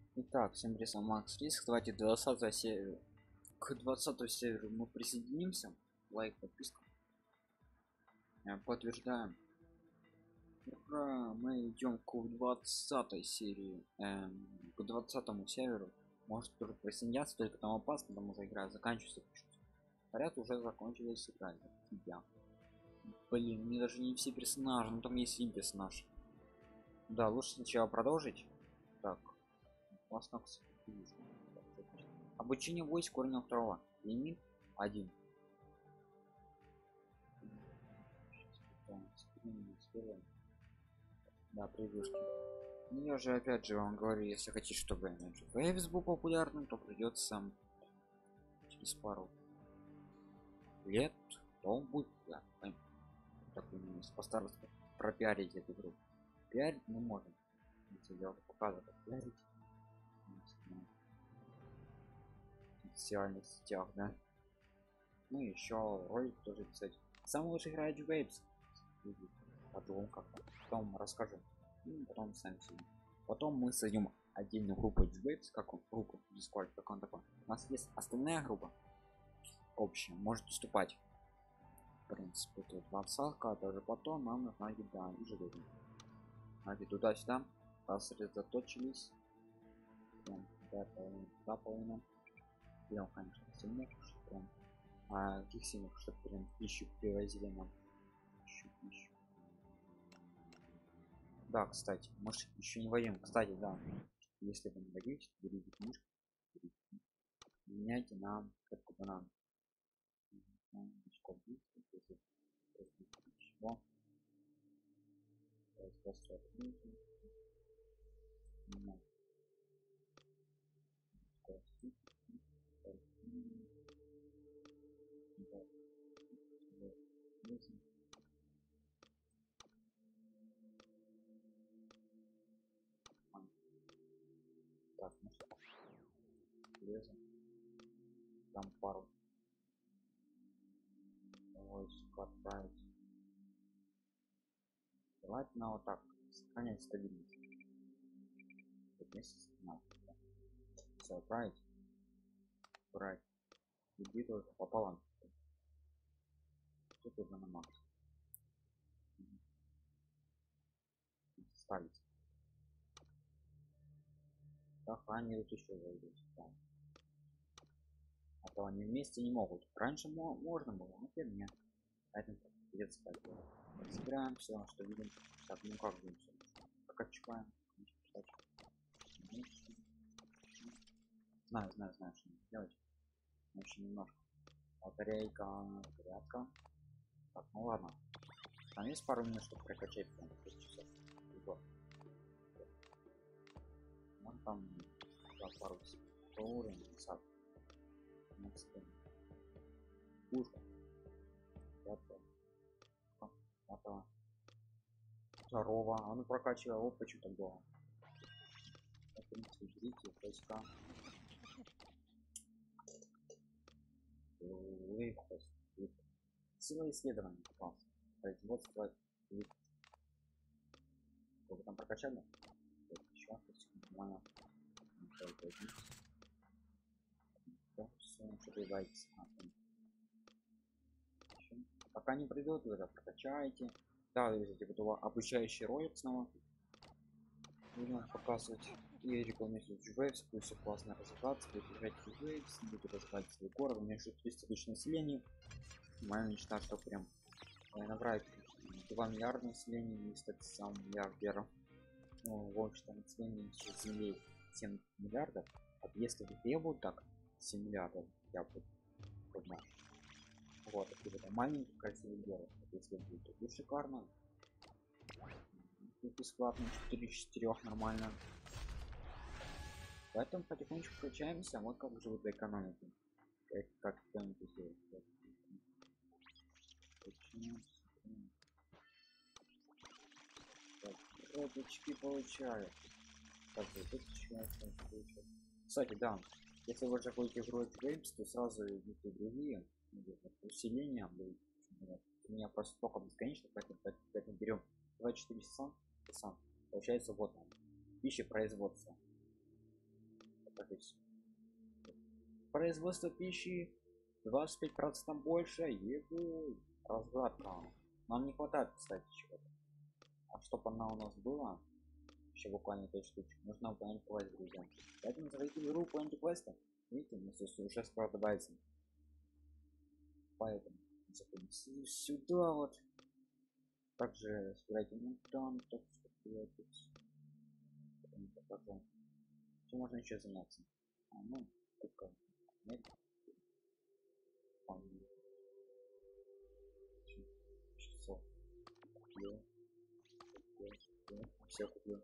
Итак, всем привет, Макс Риск. Давайте 20 серию. К 20 серверу мы присоединимся. Лайк, подписка. Подтверждаем. Ура! Мы идем к 20 серии. К 20 серверу. Может тоже присоединяться, только там опасно, потому что игра заканчивается. Говорят, уже закончилась игра. Тебя. Блин, мне даже не все персонажи, но там есть один персонаж. Да, лучше сначала продолжить. Так, классно. Обучение войск корня второго. Лимит 1. Да, превьюшки. Ну, я же опять же вам говорю, если хотите, чтобы Waves был популярным, то придется через пару лет, то он будет популярным. Так постараться пропиарить эту игру. Пиарить мы можем. Я уже показываю, как пиарить в социальных сетях, да. Ну еще ролик тоже, кстати. Самый лучший играет Waves. Потом как-то. Потом расскажу. Ну, потом сами сидим. Потом мы сойдем отдельную группу Waves, как он, группу Discord, как он такой. У нас есть остальная группа общая, может уступать. В принципе, тут отсылка, даже потом нам нужна еда и железо. Знаете, туда-сюда сосредоточились. Прям туда половина. Прям, конечно, сильных, прям. А каких сильных, чтобы прям пищу привозили нам. Пищу. Да, кстати, мы еще не воюем. Кстати, да, если вы не воюете, берите книжку, меняйте нам как банан. Чего? Так, ну что, лезем. Там пару войск отправить. Желательно вот так сохранять стабильность. Все отправить, брать. Еды тоже пополам. Тут уже на макс. Ставить. Так, они вот еще зайдут. А то они вместе не могут. Раньше можно было, а теперь нет. Поэтому придется так делать. Собираем все, что видим. Так, ну как будем все? Как отчекаем? Знаю, что надо делать. Еще немножко. Батарейка, зарядка. Так, ну ладно. Там есть пару минут, чтобы прокачать прям 5 часов. Вон там пару уровень, сад. Пушка. Пятого. Второго. А ну прокачивай опыт, что-то было. В принципе, берите войска. Сила исследования. Класс. Производство. Сколько там прокачали? Еще нормально. Все, что прибавится. Пока не придет, вы это прокачаете. Да, видите, вот обучающий ролик снова будем показывать. И рекламирует Waves, пусть классно развиваться, будет играть в Waves, будет развивать свой город. У меня еще 300 тысяч населения. Моя мечта, что прям набрать 2 миллиарда населения и стать самым миллиардером. Ну, в общем, население с земли 7 миллиардов. А если бы я был так 7 миллиардов, я бы поднял. Вот, такие вот маленький красивый город. Если будет, то будет шикарно. Тут бесплатно 4 из 4 нормально. Поэтому потихонечку качаемся. Вот как живут в экономике. Как кто-нибудь сделает. Вот очки получаю. Так, вот кстати, да. Если вы заходите в Road Games, то сразу идите другие усиления будут. У меня просто только бесконечно, поэтому берем 24 сам. Получается вот он. Пища производства. Производство пищи 25% больше, и разгадка. Нам не хватает, кстати, чего-то. А чтобы она у нас была, еще буквально 5 штучек, нужно выполнять квест, друзья. Поэтому заходите в игру Planet Quest. Видите, у нас здесь уже скоро добавится. Поэтому заходим сюда вот. Также собирайте мутант, так что чем можно еще заняться? Ну, только нет. Часов. Все купил.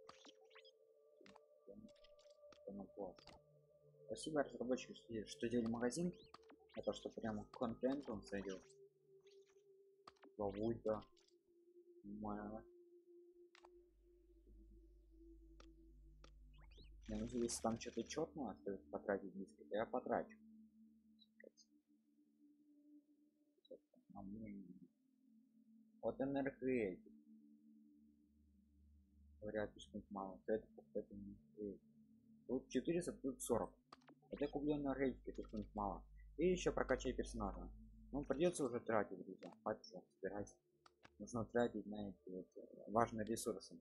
Спасибо разработчику, что делали магазин. Это что прямо контент он зайдет. Ловульта. Если там что-то четное, то потратить диски, то я потрачу. Вот энергии. Говорят, что мало. Это не. Тут 400, тут 40. Это куплю энергетики, тут мало. И еще прокачай персонажа. Ну придется уже тратить, друзья. Хватит собирать. Нужно тратить на эти вот важные ресурсы.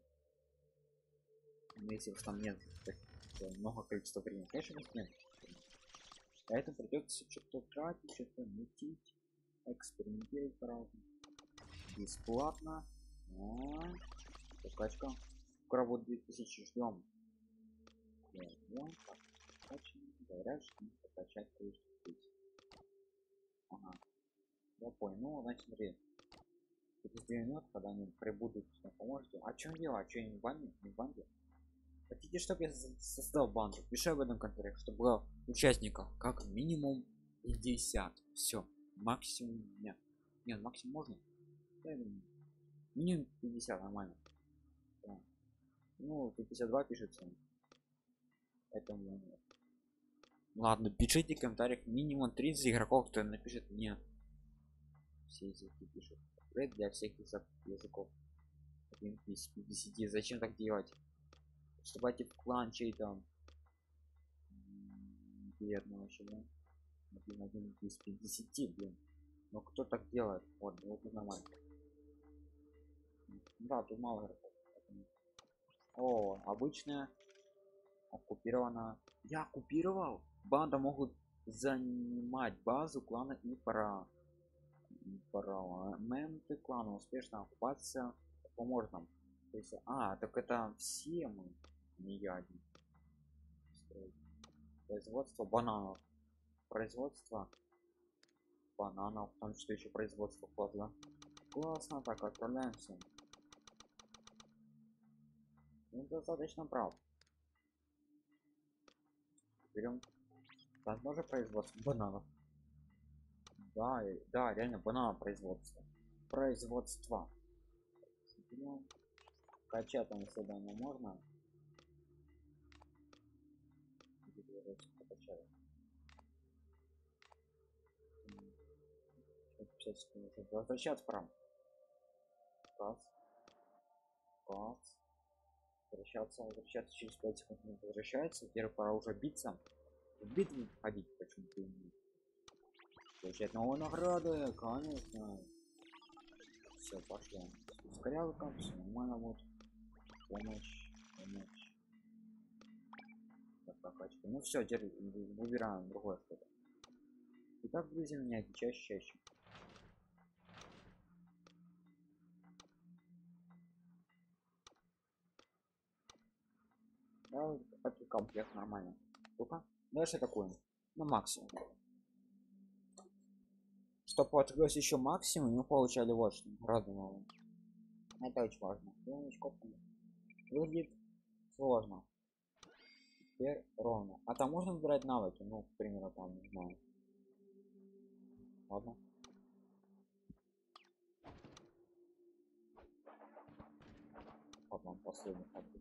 Если уж там нет много количества времени, конечно нет. Поэтому придется что-то тратить, что-то мутить, экспериментировать по-разному. Бесплатно. Прокачка. Скоро будет 2000, ждем. Говорят, что прокачать будет. Ага. Я понял. Ну, значит, смотри. Через 2 минут, когда они прибудут, поможете. А что делать? А что не в банде? Не в банде? Хотите, чтобы я создал банду? Пиши об этом контракте, чтобы было участников как минимум 50. Все. Максимум нет. Нет, максимум можно. Минимум 50 нормально. Да. Ну, тут 52 пишется. Поэтому ладно, пишите в комментариях минимум 30 игроков, кто напишет мне. Все языки пишут. Это для всех языков. 1 из 50. Зачем так делать? Вступайте в клан чей-то. Бедно вообще, да? 1 из 50, блин. Но кто так делает? Вот нормально. Да, тут мало игроков. О, обычная оккупирована. Я оккупировал. Банда могут занимать базу клана и парламенты клана успешно оккупация поможет нам. То есть, так это все мы, не я один. Производство бананов. Производство бананов, там что еще производство козла. Классно, так отправляемся. Ну, достаточно прав. Берем. Там тоже производство бананов. Да, да, реально банан производство. Производство. Качать там задание можно. Возвращаться прям. Раз. Возвращаться через 5 секунд не возвращается. Теперь пора уже биться. В битву ходить почему-то. Получать новые награды, конечно. Все, пошли. Ускорялка, все нормально будет. Помощь. Прокачка. Ну все, теперь выбираем другое что-то. Итак, друзья, меня чаще. Да, это комплект нормально. Только дальше такое. На максимум. Чтобы открылось еще максимум, мы получали вот что. Радовало. Это очень важно. Выглядит сложно. Теперь ровно. А там можно выбирать навыки? Ну, к примеру, там, не знаю. Ладно. Потом последний ходит.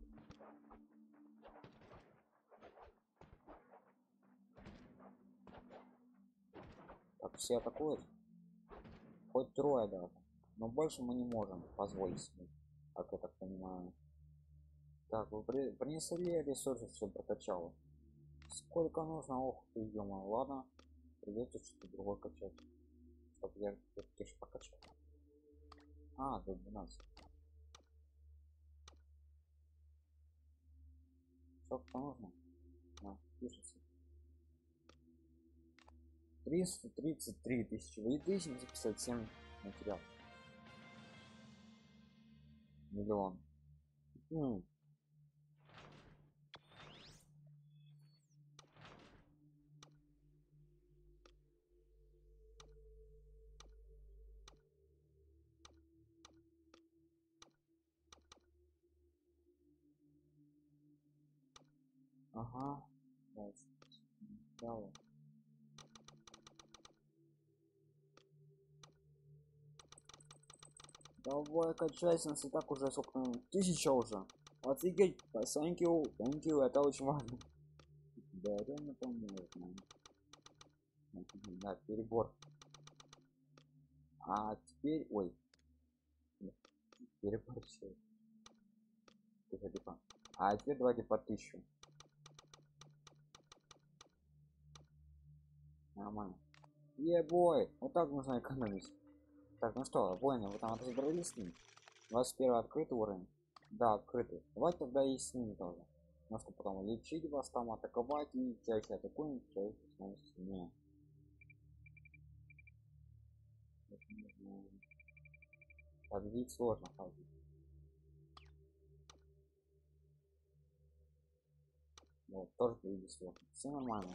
Так, все атакуют. Хоть трое даже. Но больше мы не можем позволить себе. Как я так понимаю. Так, вы принесли ресурсы, все прокачало. Сколько нужно? Ох ты, ё-моё, ладно. Придется что-то другое качать. Чтоб я тоже покачал. А, до 12. Сколько нужно? А, пишется. 333 тысячи. Вы 1057 материал. Миллион. М. Ага. Дальше. Давай. Давай качайся, нас и так уже сколько, 1000 уже. Офигеть, thank you, это очень важно. Да, реально поможет нам. Да, перебор. А теперь, ой, перебор все. Типа. А теперь давайте по 1000. Нормально. Ебой, вот так нужно экономить. Так, ну что, воины, вы там разобрались с ним? 21 открытый уровень. Да, открытый. Давайте тогда и с ним тоже. Можно потом лечить вас, там атаковать, и чаще атакуем, чаще становится не. Победить сложно, победить. Вот, тоже победить сложно. Все нормально.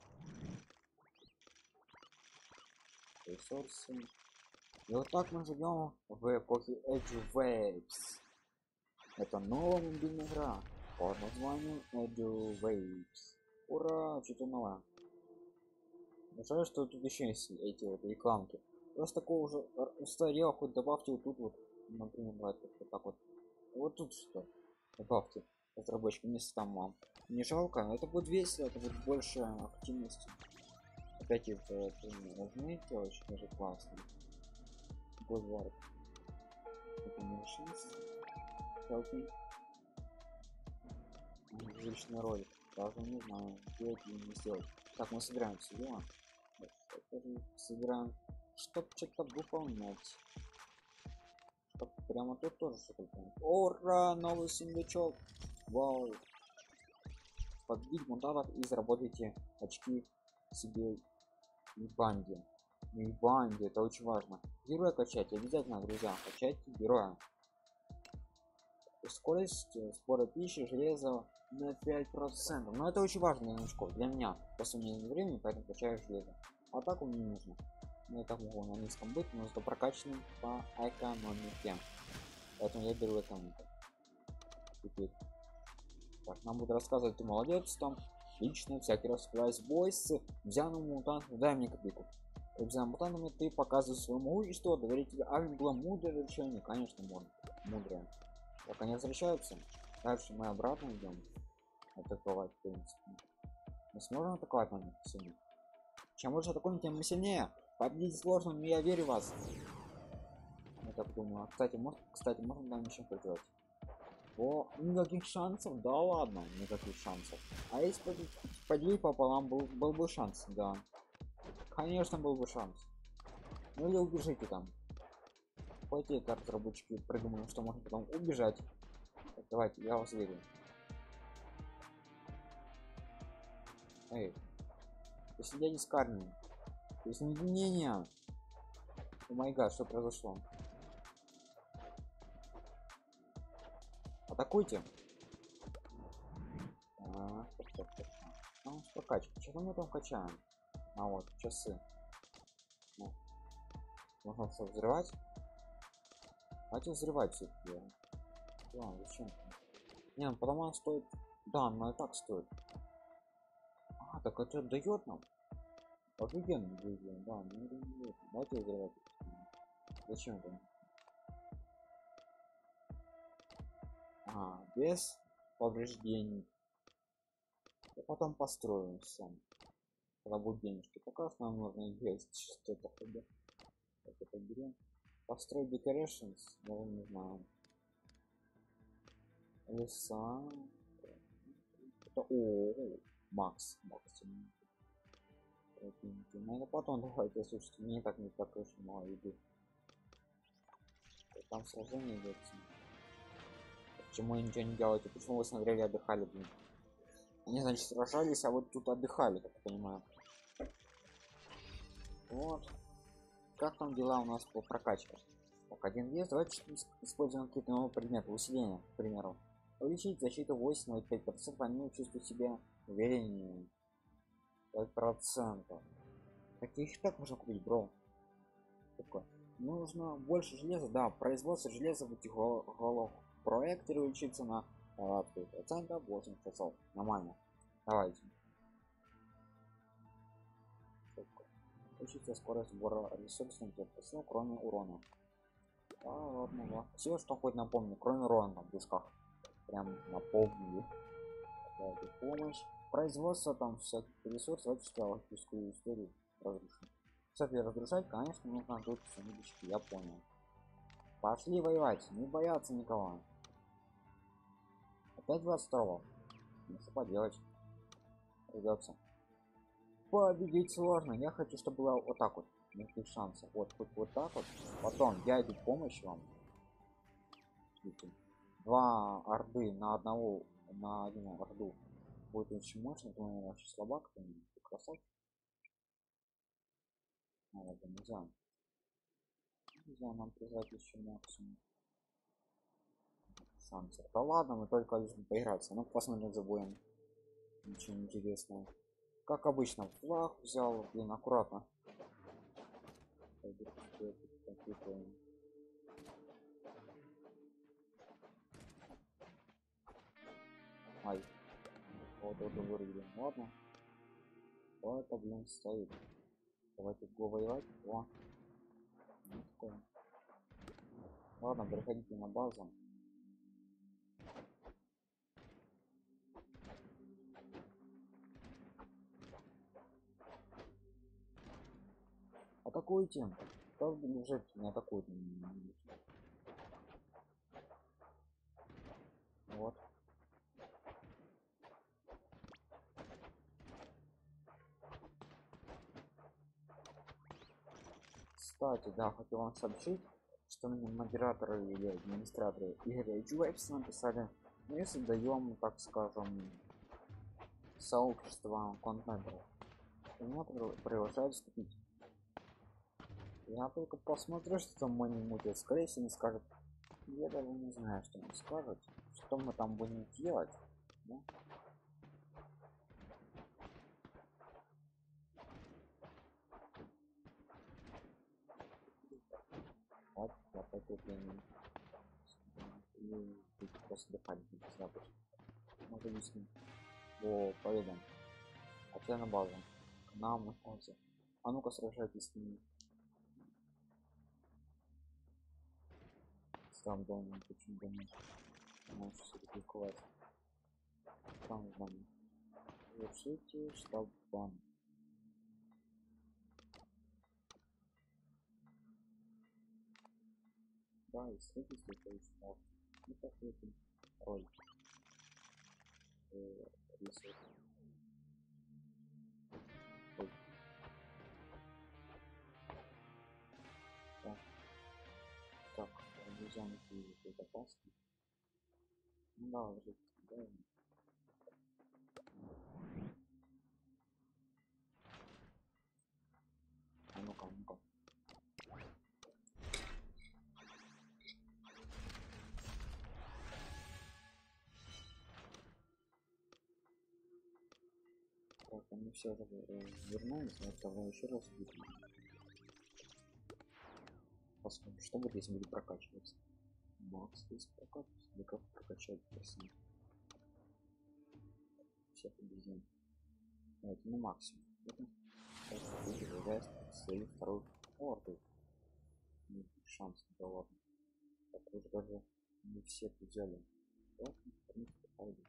Ресурсы. И вот так мы живем в эпохе Edge Waves. Это новая мобильная игра под названием Edge Waves. Ура, что-то новое. Жаль, что тут еще есть эти вот рекламки. Просто такого уже устарел, хоть добавьте вот тут вот, например, давайте вот так вот. Вот тут что? Добавьте разработчикам, если там вам не жалко, это будет весело, это будет больше активности. Опять это нажмите, очень даже классно. Бульвар. Это не решится. Селфи. Личный ролик. Даже не знаю, сделать или не сделать. Так, мы собираем все дела. Собираем, чтоб что-то выполнять. Чтоб прямо тут тоже что-то выполнять. Ура! Новый сундучок! Вау! Подбить мутантов и заработайте очки себе и банде. И банде, это очень важно. Героя качать, обязательно, друзья, качайте героя. Скорость сбора пищи, железа на 5%. Но это очень важно для новичков, для меня. Просто у меня нет времени, поэтому качаю железо. А так у меня не нужно. Ну, я так могу на низком быть, но зато прокачанным по экономике. Поэтому я беру экономику. Теперь. Так, нам будет рассказывать, ты молодец там. Лично, всякий раз прайс бойс. Взял мутант, дай мне копейку. Взял мутантами, ты показываешь свое могущество, доверить тебе. А было мудрое решение, конечно, можно. Мудрое. Так они возвращаются. Дальше мы обратно идем. Атаковать, в принципе. Мы сможем атаковать на них сильнее. Чем больше атакуем, тем мы сильнее. Победить сложно, но я верю в вас. Я так думаю. Кстати, можно там еще придёт. О, никаких шансов, да ладно, никаких шансов. А если поделить пополам, был бы шанс, да. Конечно, был бы шанс. Ну или убежите там. Пойти, как разработчики придумали, что можно потом убежать. Так, давайте, я вас верю. Эй, если я не скармлю, если не. О май гад, что произошло? Атакуйте. Что качка? Что мы там качаем? А вот часы. Ну, можно все взрывать. Давайте взрывать все-таки. Да, зачем? Не, ну потому он стоит. Да, но и так стоит. А, так это дает нам. Офигенно, друзья, да, ну дает. Давайте взрывать. Зачем это? А, без повреждений. Я потом построю сам. Когда будут денежки. Пока нам нужно есть что-то хотя. Так, это берем. Построй decorations, ну не знаю. Леса. Это, о, максимум. Ну потом давайте, слушайте, мне так не так уж мало еды. Там сражение идет. Почему ничего не делаете? Почему вы смотрели, отдыхали, блин? Они, значит, сражались, а вот тут отдыхали, как я понимаю. Вот. Как там дела у нас по прокачке? Так, один вес. Давайте используем какие-то новые предметы. Усиление, к примеру. Увеличить защиту 85%, они чувствуют себя увереннее. 5%. Таких так можно купить, бро. Такое. Нужно больше железа, да, производство железа в этих голов проекторе учиться на 3%, 8 часов. Нормально. Давайте. Учиться скорость сбора ресурсов, кроме урона. А, ладно. Все, что хоть напомню, кроме урона в дисках. Прям напомню. Помощь. Производство там всяких ресурсов, читал историю разрушить. Кстати, разрушать, конечно, нужно тут сундучки, я понял. Пошли воевать, не бояться никого. Опять 22. Ну что поделать, придется. Победить сложно, я хочу, чтобы было вот так вот. Никаких шансов. Вот хоть вот так вот. Потом я иду в помощь вам. Видите? 2 орды на одного, на один орду будет очень мощно, то он вообще слабак, красавчик. Надо, нельзя нам призвать еще максимум шансов. Да ладно, мы только лишь поиграться. Ну посмотрим, забудем. Ничего интересного. Как обычно, флаг взял, блин, аккуратно. Ай, вот это вырубили. Ладно. О, это, блин, стоит. Давайте го воевать. О. Ну, такое. Ладно, приходите на базу. Атакуйте. Как бы лежит, не атакует. Вот. Кстати, да, хотел вам сообщить, что мне модераторы или администраторы игры Edgewapes написали, мы создаем, так скажем, сообщество контентов. И меня приглашают вступить. Я только посмотрю, что там они мутят. Скорее всего, не скажут. Я даже не знаю, что они скажут. Что мы там будем делать. Да? Вот, я пойду и просто дыхать запуск. Могу объяснить. О, поедем. Хотя на базу. К нам находится. А ну-ка сражайтесь с ними. Там дома, почему дома? Можешь все-таки ковать. Там дома. Завершите штаб бан. Да, и следующий штаб. И посмотрим роль. Ресурс. Ой. Так, так, нельзя найти безопасно. Ну да, уже да. А ну-ка, ну-ка. Так, они все же вернулись, но тогда еще раз видим. Посмотрим, что будет, если будет прокачиваться. Макс здесь прокачивается. Да как прокачать персонаж? Всех победим. Это на максимум. Цель второй орды. Шанс, да ладно. Так уже даже не все взяли. Вот, в принципе, пойдет.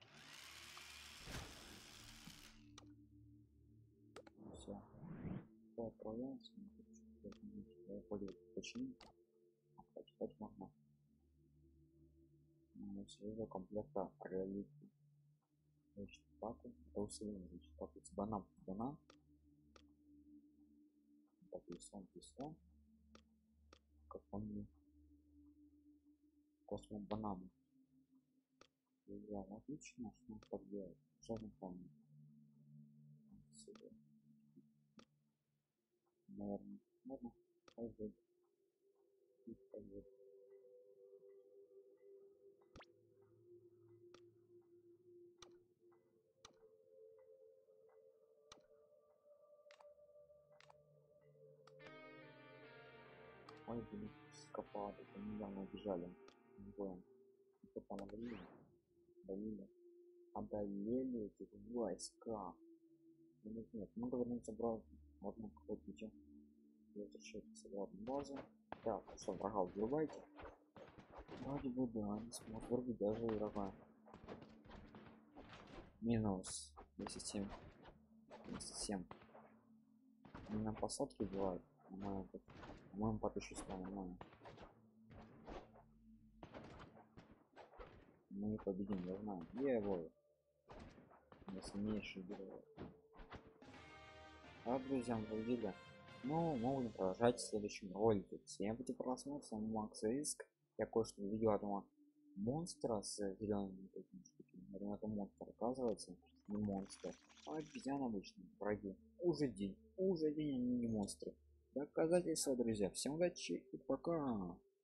Все. Отправляемся. Почему? Почитать можно. Следует комплекта реалити. атаку. Это усиление. Значит, так, банан, банан. Так, писон. Как он мне. Космо банан. Я отлично, что он так делает. Что он помнит? Наверное, ладно. Пойдет. Ой, блин, скопады, они недавно убежали. Не понял. Что там одолели? Одолели эти войска. Нет, мы говорим, собрал одну какую-то ничего. Я решил собрал базу. Так, что, врага убивайте. Вроде бы, да, не смог вырубить даже врага. Минус 10-7. 7. Не на посадке убивают. По-моему, по 1100 нормально. Мы не победим, я знаю. Я его. Я сильнейший герой. А, друзья, вы видели? Ну, могут продолжать в следующем ролике. Всем будет просмотр, с вами Макс Риск. Я кое-что видел одного монстра с зелеными такими штуками. Наверное, это монстр, оказывается, не монстр, а обезьян обычный, враги. Уже день, они не монстры. Доказательства, друзья. Всем удачи и пока.